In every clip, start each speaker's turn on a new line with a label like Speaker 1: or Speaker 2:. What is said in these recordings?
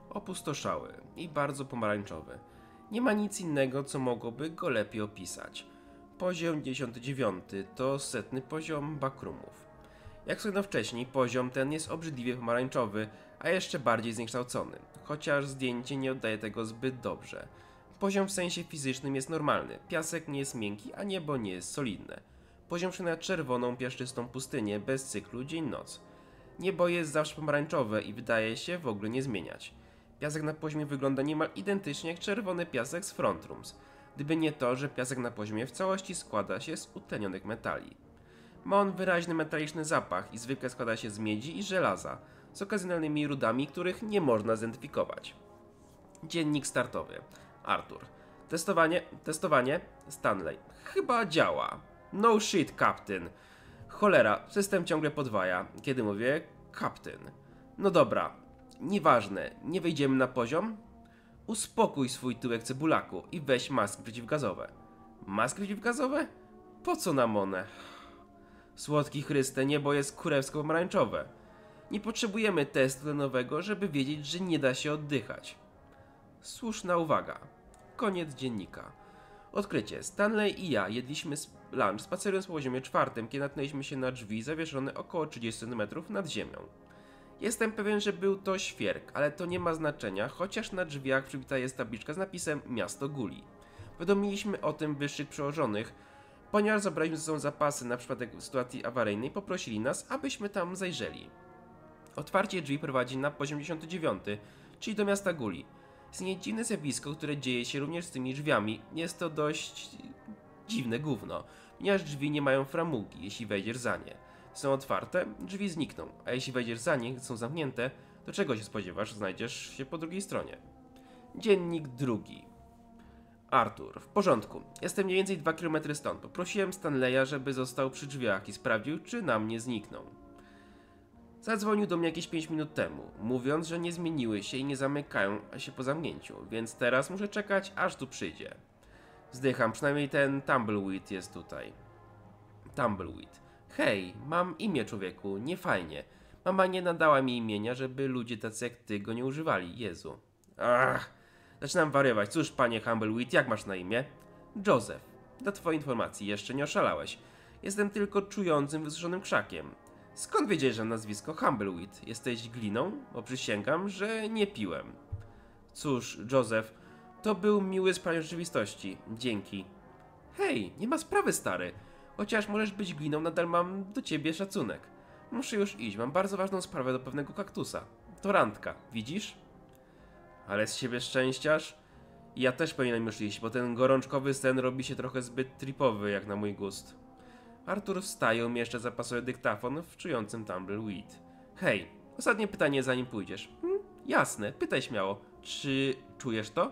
Speaker 1: Opustoszały i bardzo pomarańczowy. Nie ma nic innego, co mogłoby go lepiej opisać. Poziom 59 to setny poziom backroomów. Jak wspomniano wcześniej, poziom ten jest obrzydliwie pomarańczowy, a jeszcze bardziej zniekształcony, chociaż zdjęcie nie oddaje tego zbyt dobrze. Poziom w sensie fizycznym jest normalny, piasek nie jest miękki, a niebo nie jest solidne. Poziom przypomina czerwoną, piaszczystą pustynię bez cyklu dzień-noc. Niebo jest zawsze pomarańczowe i wydaje się w ogóle nie zmieniać. Piasek na poziomie wygląda niemal identycznie jak czerwony piasek z Front Rooms, gdyby nie to, że piasek na poziomie w całości składa się z utlenionych metali. Ma on wyraźny metaliczny zapach i zwykle składa się z miedzi i żelaza, z okazjonalnymi rudami, których nie można zidentyfikować. Dziennik startowy. Arthur. Testowanie. Stanley. Chyba działa. No shit, Captain. Cholera, system ciągle podwaja, kiedy mówię Captain. No dobra, nieważne, nie wejdziemy na poziom? Uspokój swój tyłek cebulaku i weź maski przeciwgazowe. Maski przeciwgazowe? Po co nam one? Słodki Chryste, niebo jest kurewsko pomarańczowe. Nie potrzebujemy testu tlenowego, żeby wiedzieć, że nie da się oddychać. Słuszna uwaga. Koniec dziennika. Odkrycie. Stanley i ja jedliśmy lunch spacerując po poziomie 4, kiedy natknęliśmy się na drzwi zawieszone około 30 cm nad ziemią. Jestem pewien, że był to świerk, ale to nie ma znaczenia, chociaż na drzwiach przybita jest tabliczka z napisem Miasto Guli. Powiadomiliśmy o tym wyższych przełożonych, ponieważ zabraliśmy ze sobą zapasy na przypadek sytuacji awaryjnej, poprosili nas, abyśmy tam zajrzeli. Otwarcie drzwi prowadzi na poziom 59, czyli do miasta Guli. Istnieje dziwne zjawisko, które dzieje się również z tymi drzwiami. Jest to dość dziwne gówno, ponieważ drzwi nie mają framugi, jeśli wejdziesz za nie. Są otwarte, drzwi znikną, a jeśli wejdziesz za nie, są zamknięte, to czego się spodziewasz, znajdziesz się po drugiej stronie. Dziennik drugi. Arthur, w porządku. Jestem mniej więcej 2 km stąd. Poprosiłem Stanleya, żeby został przy drzwiach i sprawdził, czy nam nie znikną. Zadzwonił do mnie jakieś 5 minut temu, mówiąc, że nie zmieniły się i nie zamykają się po zamknięciu, więc teraz muszę czekać, aż tu przyjdzie. Wzdycham, przynajmniej ten Tumbleweed jest tutaj. Tumbleweed. Hej, mam imię, człowieku, nie fajnie. Mama nie nadała mi imienia, żeby ludzie tacy jak ty go nie używali, Jezu. Ach, zaczynam wariować. Cóż, panie Tumbleweed, jak masz na imię? Joseph. Dla twojej informacji, jeszcze nie oszalałeś. Jestem tylko czującym, wysuszonym krzakiem. Skąd wiedziałeś, że nazwisko Tumbleweed? Jesteś gliną? Bo przysięgam, że nie piłem. Cóż, Joseph, to był miły sprawie rzeczywistości. Dzięki. Hej, nie ma sprawy, stary. Chociaż możesz być gliną, nadal mam do ciebie szacunek. Muszę już iść, mam bardzo ważną sprawę do pewnego kaktusa. To randka, widzisz? Ale z siebie szczęściarz? Ja też powinienem już iść, bo ten gorączkowy sen robi się trochę zbyt tripowy, jak na mój gust. Arthur wstaje, umieszcza zapasowy dyktafon w czującym Tumbleweed. Hej, ostatnie pytanie zanim pójdziesz. Jasne, pytaj śmiało. Czy czujesz to?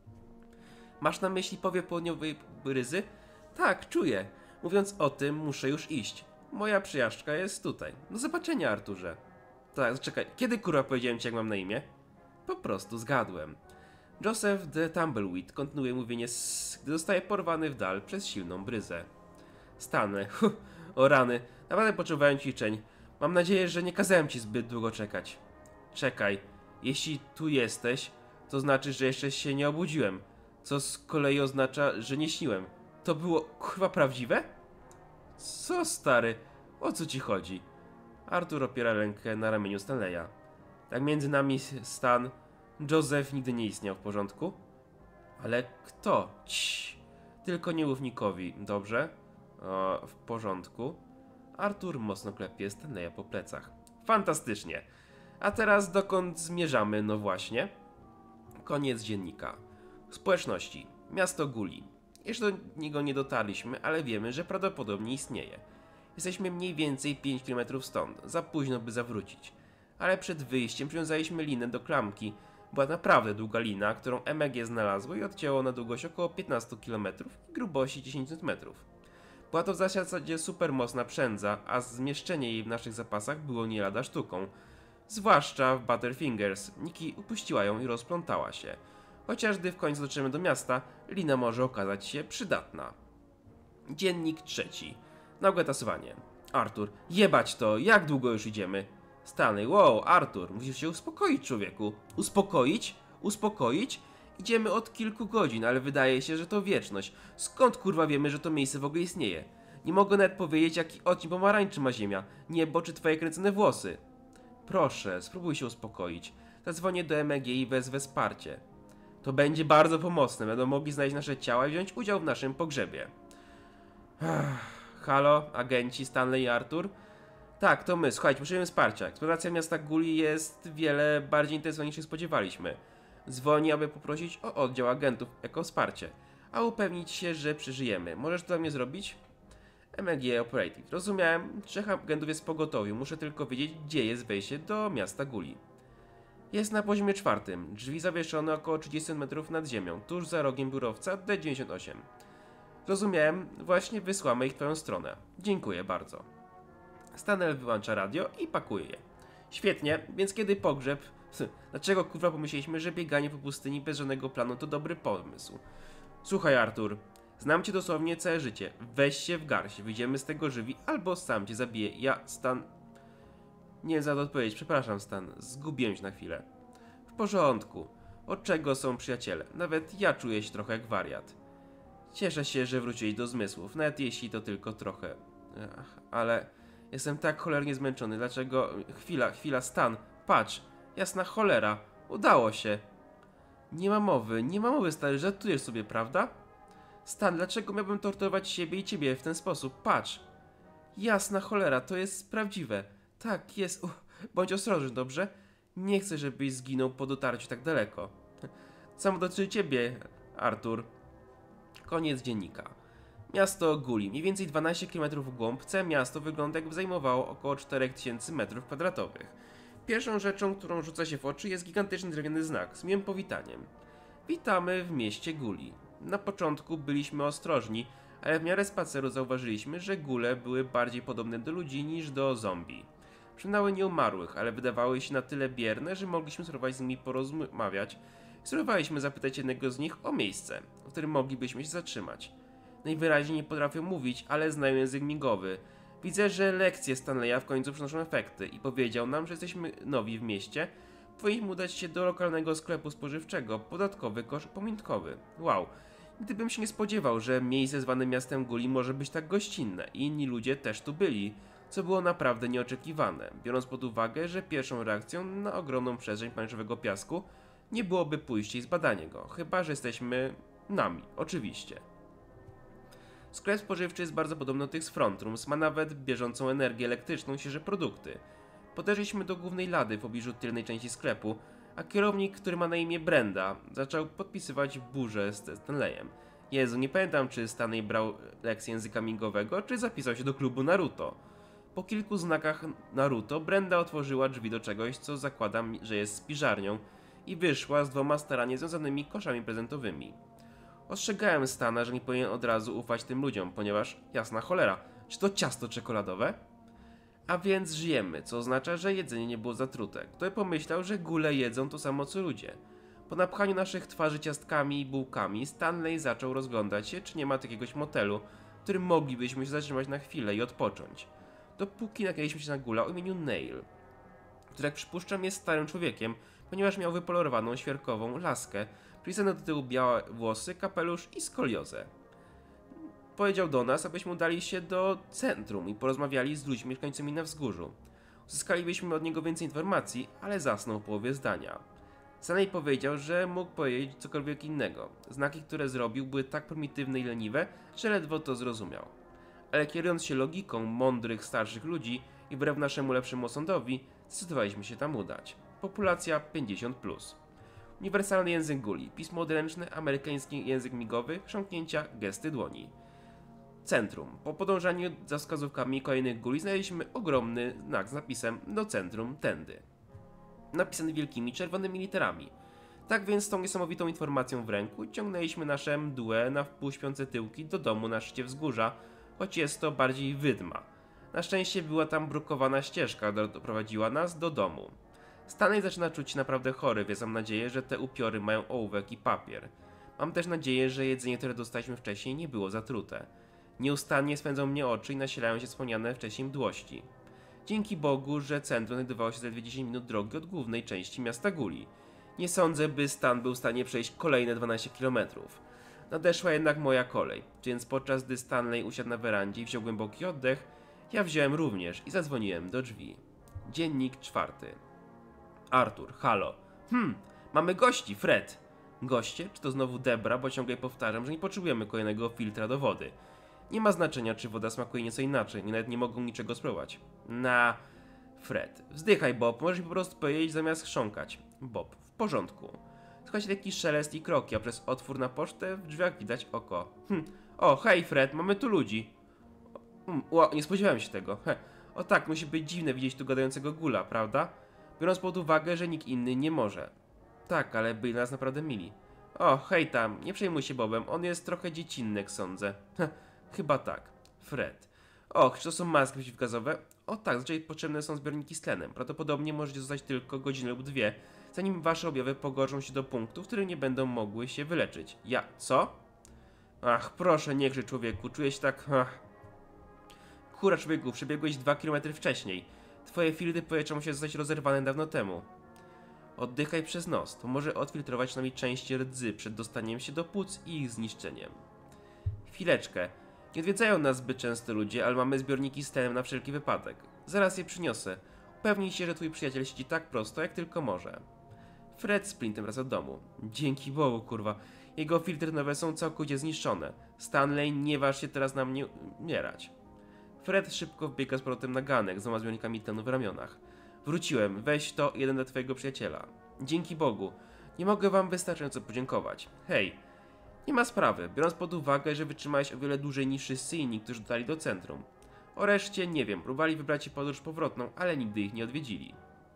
Speaker 1: Masz na myśli powiew południowej bryzy? Tak, czuję. Mówiąc o tym, muszę już iść. Moja przyjażdżka jest tutaj. Do zobaczenia, Arturze. Tak, czekaj, kiedy kurwa powiedziałem ci, jak mam na imię? Po prostu zgadłem. Joseph the Tumbleweed kontynuuje mówienie gdy zostaje porwany w dal przez silną bryzę. Stanę. O rany, naprawdę poczuwałem ćwiczeń. Mam nadzieję, że nie kazałem ci zbyt długo czekać. Czekaj, jeśli tu jesteś, to znaczy, że jeszcze się nie obudziłem. Co z kolei oznacza, że nie śniłem. To było kurwa prawdziwe? Co, stary? O co ci chodzi? Arthur opiera rękę na ramieniu Stanleya. Tak między nami, Stan, Joseph nigdy nie istniał, w porządku? Ale kto? Cii. Tylko nie mów Nickowi, dobrze? O, w porządku. Arthur mocno klepie Stanleya po plecach. Fantastycznie. A teraz dokąd zmierzamy? No właśnie. Koniec dziennika. Społeczności. Miasto Guli. Jeszcze do niego nie dotarliśmy, ale wiemy, że prawdopodobnie istnieje. Jesteśmy mniej więcej 5 km stąd. Za późno, by zawrócić. Ale przed wyjściem przywiązaliśmy linę do klamki. Była naprawdę długa lina, którą MEG znalazło i odcięło na długość około 15 km i grubości 10 cm. Była to w zasadzie super mocna przędza, a zmieszczenie jej w naszych zapasach było nie lada sztuką. Zwłaszcza w Butterfingers. Nikki upuściła ją i rozplątała się. Chociaż gdy w końcu dotrzemy do miasta, lina może okazać się przydatna. Dziennik trzeci. Nagłe tasowanie. Arthur, jebać to, jak długo już idziemy? Stanley, wow, Artur, musisz się uspokoić, człowieku. Uspokoić? Uspokoić? Idziemy od kilku godzin, ale wydaje się, że to wieczność. Skąd kurwa wiemy, że to miejsce w ogóle istnieje? Nie mogę nawet powiedzieć, jaki odcień pomarańczy ma ziemia, niebo czy twoje kręcone włosy. Proszę, spróbuj się uspokoić. Zadzwonię do MEG i wezwę wsparcie. To będzie bardzo pomocne, będą mogli znaleźć nasze ciała i wziąć udział w naszym pogrzebie. Halo, agenci Stanley i Artur? Tak, to my. Słuchajcie, potrzebujemy wsparcia. Eksploracja miasta Guli jest wiele bardziej intensywna niż się spodziewaliśmy. Dzwoni, aby poprosić o oddział agentów jako wsparcie, a upewnić się, że przeżyjemy. Możesz to dla mnie zrobić? MEG Operative. Rozumiałem. 3 agentów jest w pogotowiu. Muszę tylko wiedzieć, gdzie jest wejście do miasta Guli. Jest na poziomie 4. Drzwi zawieszone około 30 metrów nad ziemią, tuż za rogiem biurowca D98. Zrozumiałem. Właśnie wysłamy ich w twoją stronę. Dziękuję bardzo. Stanley wyłącza radio i pakuje je. Świetnie, więc kiedy pogrzeb? Dlaczego kurwa pomyśleliśmy, że bieganie po pustyni bez żadnego planu to dobry pomysł? Słuchaj, Artur, znam cię dosłownie całe życie. Weź się w garść, wyjdziemy z tego żywi, albo sam cię zabiję. Ja, Stan... Nie wiem za to odpowiedzieć, przepraszam, Stan, zgubiłem się na chwilę. W porządku. Od czego są przyjaciele? Nawet ja czuję się trochę jak wariat. Cieszę się, że wróciłeś do zmysłów, nawet jeśli to tylko trochę. Ale... Jestem tak cholernie zmęczony, dlaczego... Chwila, Stan, patrz, jasna cholera, udało się. Nie ma mowy, stary, żartujesz sobie, prawda? Stan, dlaczego miałbym torturować siebie i ciebie w ten sposób, patrz. Jasna cholera, to jest prawdziwe. Tak, jest, bądź ostrożny, dobrze? Nie chcę, żebyś zginął po dotarciu tak daleko. Samo dotyczy ciebie, Artur. Koniec dziennika. Miasto Guli, mniej więcej 12 km w głąb, całe miasto wygląda jakby zajmowało około 4000 m2. Pierwszą rzeczą, którą rzuca się w oczy, jest gigantyczny drewniany znak z miłym powitaniem. Witamy w mieście Guli. Na początku byliśmy ostrożni, ale w miarę spaceru zauważyliśmy, że Gule były bardziej podobne do ludzi niż do zombie. Przypominały nieumarłych, ale wydawały się na tyle bierne, że mogliśmy spróbować z nimi porozmawiać. Spróbowaliśmy zapytać jednego z nich o miejsce, w którym moglibyśmy się zatrzymać. Najwyraźniej nie potrafią mówić, ale znają język migowy. Widzę, że lekcje Stanleya w końcu przynoszą efekty i powiedział nam, że jesteśmy nowi w mieście. Powinniśmy udać się do lokalnego sklepu spożywczego, podatkowy kosz pamiątkowy. Wow, gdybym się nie spodziewał, że miejsce zwane miastem Guli może być tak gościnne i inni ludzie też tu byli, co było naprawdę nieoczekiwane, biorąc pod uwagę, że pierwszą reakcją na ogromną przestrzeń pomarańczowego piasku nie byłoby pójście i zbadanie go, chyba że jesteśmy nami, oczywiście. Sklep spożywczy jest bardzo podobny do tych z Frontrooms, ma nawet bieżącą energię elektryczną i świeże produkty. Podeszliśmy do głównej lady w pobliżu tylnej części sklepu, a kierownik, który ma na imię Brenda, zaczął podpisywać burzę z Stanleyem. Jezu, nie pamiętam, czy Stanley brał lekcję języka migowego, czy zapisał się do klubu Naruto. Po kilku znakach Naruto, Brenda otworzyła drzwi do czegoś, co zakładam, że jest spiżarnią, i wyszła z 2 starannie związanymi koszami prezentowymi. Ostrzegałem Stana, że nie powinien od razu ufać tym ludziom, ponieważ, jasna cholera, czy to ciasto czekoladowe? A więc żyjemy, co oznacza, że jedzenie nie było zatrute. Kto by pomyślał, że Gule jedzą to samo co ludzie? Po napchaniu naszych twarzy ciastkami i bułkami, Stanley zaczął rozglądać się, czy nie ma jakiegoś motelu, w którym moglibyśmy się zatrzymać na chwilę i odpocząć. Dopóki nakręciliśmy się na Gula o imieniu Neil, który, jak przypuszczam, jest starym człowiekiem, ponieważ miał wypolerowaną świerkową laskę, przypisane do tyłu białe włosy, kapelusz i skoliozę. Powiedział do nas, abyśmy udali się do centrum i porozmawiali z ludźmi mieszkającymi na wzgórzu. Uzyskalibyśmy od niego więcej informacji, ale zasnął w połowie zdania. Stanley powiedział, że mógł powiedzieć cokolwiek innego. Znaki, które zrobił, były tak prymitywne i leniwe, że ledwo to zrozumiał. Ale kierując się logiką mądrych, starszych ludzi i wbrew naszemu lepszemu osądowi, zdecydowaliśmy się tam udać. Populacja 50+. Uniwersalny język Guli, pismo odręczne, amerykański język migowy, chrząknięcia, gesty dłoni. Centrum. Po podążaniu za wskazówkami kolejnych Guli znaleźliśmy ogromny znak z napisem do centrum tędy. Napisany wielkimi czerwonymi literami. Tak więc z tą niesamowitą informacją w ręku ciągnęliśmy nasze mdłe na wpół śpiące tyłki do domu na szczycie wzgórza, choć jest to bardziej wydma. Na szczęście była tam brukowana ścieżka, która doprowadziła nas do domu. Stanley zaczyna czuć się naprawdę chory, więc mam nadzieję, że te upiory mają ołówek i papier. Mam też nadzieję, że jedzenie, które dostaliśmy wcześniej, nie było zatrute. Nieustannie swędzą mnie oczy i nasilają się wspomniane wcześniej mdłości. Dzięki Bogu, że centrum znajdowało się zaledwie 10 minut drogi od głównej części miasta Guli. Nie sądzę, by Stan był w stanie przejść kolejne 12 km. Nadeszła jednak moja kolej, więc podczas gdy Stanley usiadł na werandzie i wziął głęboki oddech, ja wziąłem również i zadzwoniłem do drzwi. Dziennik 4. Artur, halo. Mamy gości, Fred. Goście? Czy to znowu Debra, bo ciągle powtarzam, że nie potrzebujemy kolejnego filtra do wody. Nie ma znaczenia, czy woda smakuje nieco inaczej, nawet nie mogą niczego spróbować. Fred. Wzdychaj, Bob, możesz mi po prostu powiedzieć zamiast chrząkać. Bob. W porządku. Słychać lekki szelest i kroki, a przez otwór na pocztę w drzwiach widać oko. O, hej Fred, mamy tu ludzi. Nie spodziewałem się tego. O tak, musi być dziwne widzieć tu gadającego gula, prawda? Biorąc pod uwagę, że nikt inny nie może. Tak, ale byli nas naprawdę mili. O, hej tam, nie przejmuj się Bobem, on jest trochę dziecinny, jak sądzę. Chyba tak. Fred. Och, czy to są maski przeciwgazowe? O tak, zazwyczaj potrzebne są zbiorniki z tlenem. Prawdopodobnie możecie zostać tylko godzinę lub dwie, zanim wasze objawy pogorszą się do punktu, w którym nie będą mogły się wyleczyć. Co? Ach, proszę, nie krzycz człowieku, czuję się tak... Kura człowieku, przebiegłeś 2 km wcześniej. Twoje filtry powietrza musiały zostać rozerwane dawno temu. Oddychaj przez nos, to może odfiltrować przynajmniej część rdzy przed dostaniem się do płuc i ich zniszczeniem. Chwileczkę. Nie odwiedzają nas zbyt często ludzie, ale mamy zbiorniki z tlenem na wszelki wypadek. Zaraz je przyniosę. Upewnij się, że twój przyjaciel siedzi tak prosto, jak tylko może. Fred sprintem wraca do domu. Dzięki Bogu, kurwa. Jego filtry nowe są całkowicie zniszczone. Stanley, nie waż się teraz na mnie umierać. Fred szybko wbiega z powrotem na ganek z 2 zbiornikami tlenu w ramionach. Wróciłem, weź to, jeden dla twojego przyjaciela. Dzięki Bogu. Nie mogę wam wystarczająco podziękować. Hej, nie ma sprawy, biorąc pod uwagę, że wytrzymałeś o wiele dłużej niż wszyscy inni, którzy dotarli do centrum. O reszcie nie wiem, próbowali wybrać ci podróż powrotną, ale nigdy ich nie odwiedzili.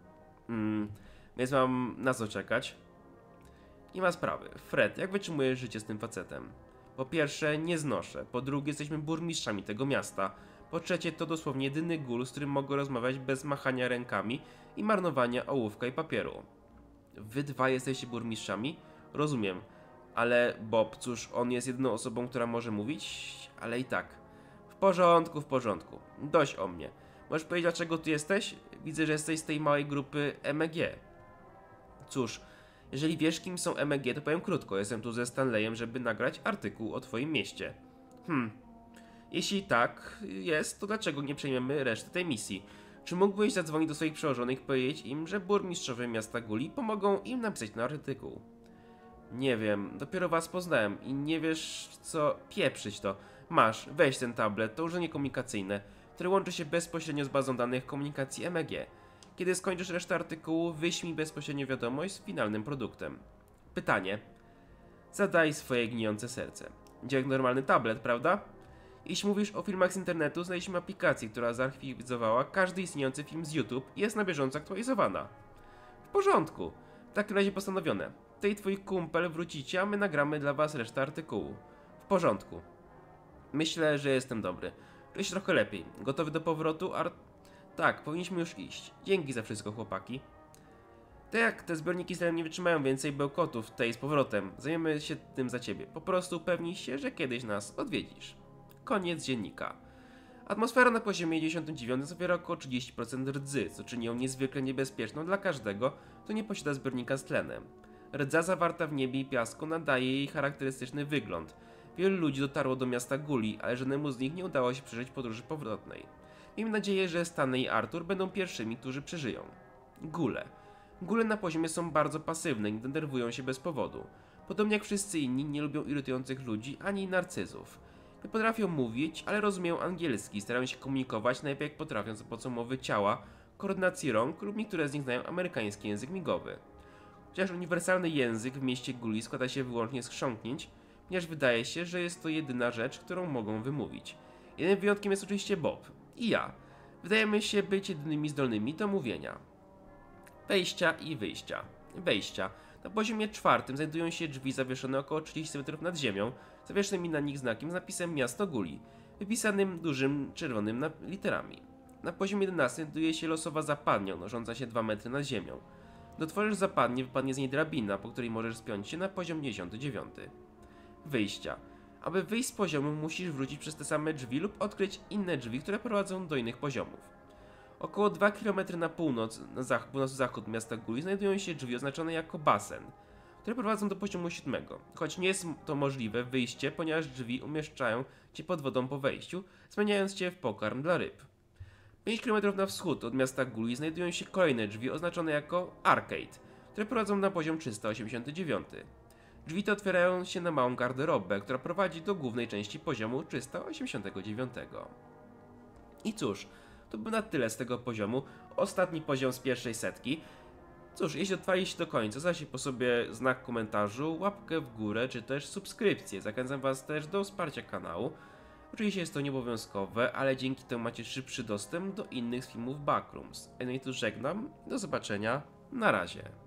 Speaker 1: Więc mam na co czekać? Nie ma sprawy. Fred, jak wytrzymujesz życie z tym facetem? Po pierwsze, nie znoszę. Po drugie, jesteśmy burmistrzami tego miasta. Po trzecie, to dosłownie jedyny gul, z którym mogę rozmawiać bez machania rękami i marnowania ołówka i papieru. Wy dwa jesteście burmistrzami? Rozumiem. Ale Bob, cóż, on jest jedyną osobą, która może mówić? Ale i tak. W porządku. Dość o mnie. Możesz powiedzieć, dlaczego tu jesteś? Widzę, że jesteś z tej małej grupy MEG. Cóż, jeżeli wiesz, kim są MEG, to powiem krótko. Jestem tu ze Stanleyem, żeby nagrać artykuł o twoim mieście. Jeśli tak jest, to dlaczego nie przejmiemy reszty tej misji? Czy mógłbyś zadzwonić do swoich przełożonych i powiedzieć im, że burmistrzowie miasta Guli pomogą im napisać ten artykuł? Nie wiem, dopiero was poznałem i nie wiesz co, pieprzyć to. Masz, weź ten tablet, to urządzenie komunikacyjne, które łączy się bezpośrednio z bazą danych komunikacji MEG. Kiedy skończysz resztę artykułu, wyślij bezpośrednio wiadomość z finalnym produktem. Pytanie. Zadaj swoje gnijące serce. Działa jak normalny tablet, prawda? Jeśli mówisz o filmach z internetu, znaleźliśmy aplikację, która zarchiwizowała każdy istniejący film z YouTube i jest na bieżąco aktualizowana. W porządku. W takim razie postanowione. Ty i twój kumpel wrócicie, a my nagramy dla was resztę artykułu. W porządku. Myślę, że jestem dobry. Czuję się trochę lepiej. Gotowy do powrotu, Tak, powinniśmy już iść. Dzięki za wszystko, chłopaki. Tak, te zbiorniki z tlenem nie wytrzymają więcej bełkotów, tej z powrotem. Zajmiemy się tym za ciebie. Po prostu upewnij się, że kiedyś nas odwiedzisz. Koniec dziennika. Atmosfera na poziomie 99 zawiera około 30% rdzy, co czyni ją niezwykle niebezpieczną dla każdego, kto nie posiada zbiornika z tlenem. Rdza zawarta w niebie i piasku nadaje jej charakterystyczny wygląd. Wielu ludzi dotarło do miasta Guli, ale żadnemu z nich nie udało się przeżyć podróży powrotnej. Miejmy nadzieję, że Stanley i Arthur będą pierwszymi, którzy przeżyją. Gule. Gule na poziomie są bardzo pasywne i nie denerwują się bez powodu. Podobnie jak wszyscy inni, nie lubią irytujących ludzi ani narcyzów. Nie potrafią mówić, ale rozumieją angielski i starają się komunikować najlepiej jak potrafią za pomocą mowy ciała, koordynacji rąk lub niektóre z nich znają amerykański język migowy. Chociaż uniwersalny język w mieście Guli składa się wyłącznie z chrząknięć, ponieważ wydaje się, że jest to jedyna rzecz, którą mogą wymówić. Jedynym wyjątkiem jest oczywiście Bob i ja. Wydajemy się być jedynymi zdolnymi do mówienia. Wejścia i wyjścia. Wejścia. Na poziomie 4 znajdują się drzwi zawieszone około 30 metrów nad ziemią, zawieszonymi na nich znakiem z napisem Miasto Guli, wypisanym dużym czerwonym literami. Na poziomie 11 znajduje się losowa zapadnia unosząca się 2 metry nad ziemią. Gdy otworzysz zapadnię, wypadnie z niej drabina, po której możesz spiąć się na poziom 59. Wyjścia. Aby wyjść z poziomu, musisz wrócić przez te same drzwi lub odkryć inne drzwi, które prowadzą do innych poziomów. Około 2 km na północ, północ-zachód miasta Guli znajdują się drzwi oznaczone jako basen, które prowadzą do poziomu 7. Choć nie jest to możliwe wyjście, ponieważ drzwi umieszczają cię pod wodą po wejściu, zmieniając cię w pokarm dla ryb. 5 km na wschód od miasta Guli znajdują się kolejne drzwi oznaczone jako Arcade, które prowadzą na poziom 389. Drzwi te otwierają się na małą garderobę, która prowadzi do głównej części poziomu 389. I cóż, to by na tyle z tego poziomu. Ostatni poziom z pierwszej setki. Cóż, jeśli dotrwaliście do końca, zostawcie po sobie znak komentarzu, łapkę w górę, czy też subskrypcję. Zachęcam was też do wsparcia kanału. Oczywiście jest to nieobowiązkowe, ale dzięki temu macie szybszy dostęp do innych filmów Backrooms. A ja tu żegnam, do zobaczenia, na razie.